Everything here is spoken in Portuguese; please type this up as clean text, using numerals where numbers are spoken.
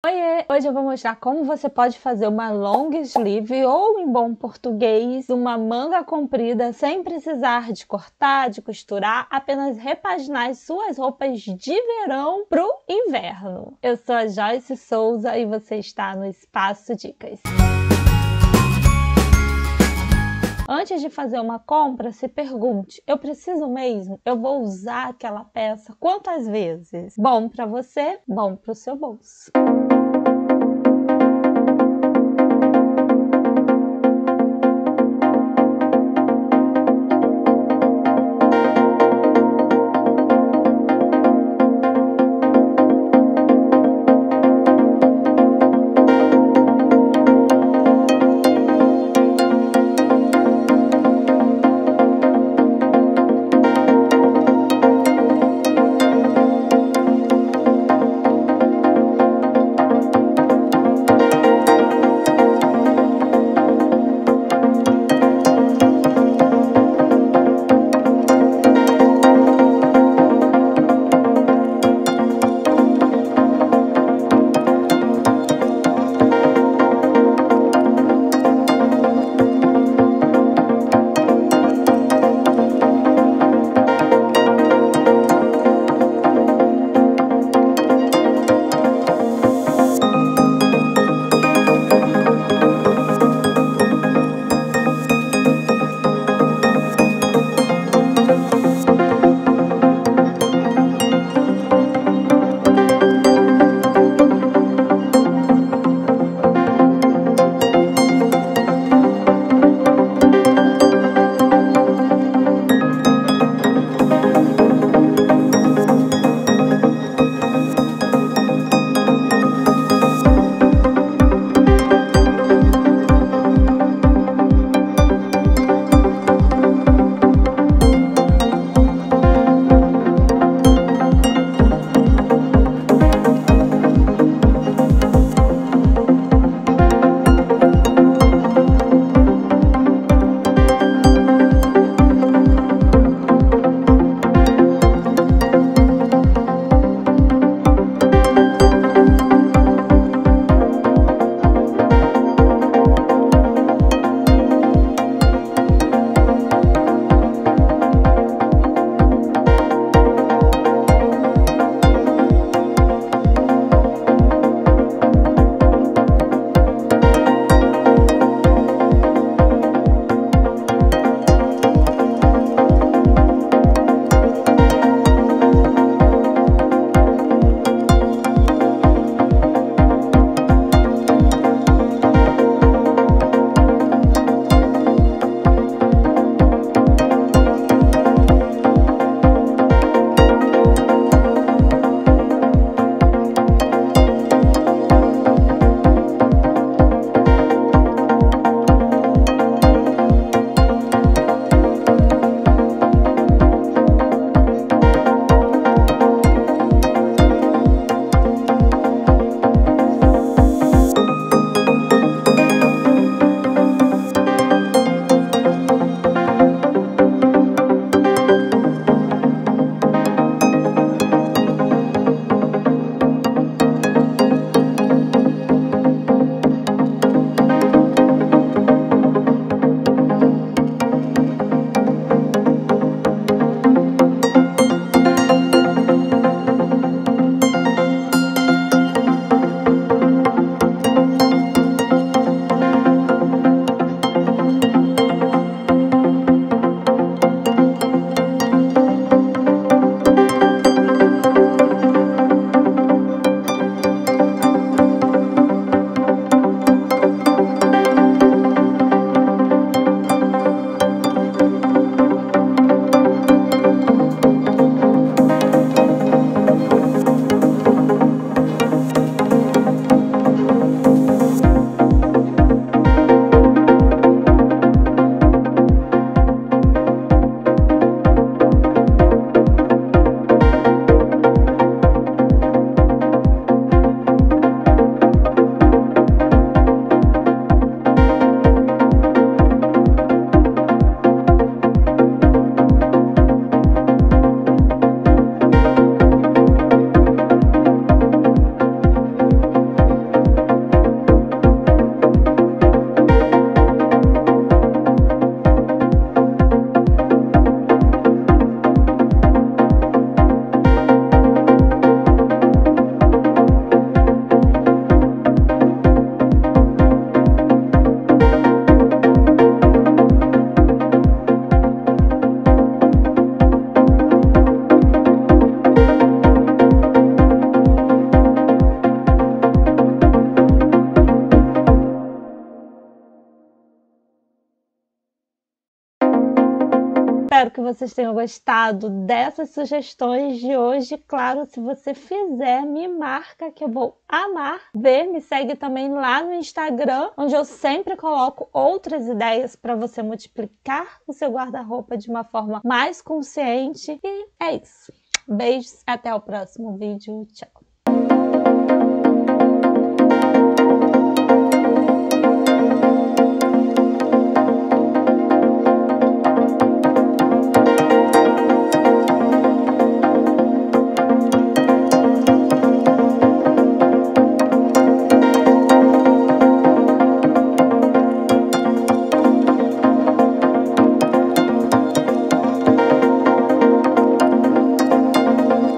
Oiê! Hoje eu vou mostrar como você pode fazer uma long sleeve ou, em bom português, uma manga comprida sem precisar de cortar, de costurar, apenas repaginar as suas roupas de verão pro inverno. Eu sou a Joyce Souza e você está no Espaço Dicas. Antes de fazer uma compra, se pergunte, eu preciso mesmo? Eu vou usar aquela peça quantas vezes? Bom para você, bom para o seu bolso. Espero que vocês tenham gostado dessas sugestões de hoje. Claro, se você fizer, me marca que eu vou amar ver. Me segue também lá no Instagram, onde eu sempre coloco outras ideias para você multiplicar o seu guarda-roupa de uma forma mais consciente. E é isso. Beijos, até o próximo vídeo. Tchau!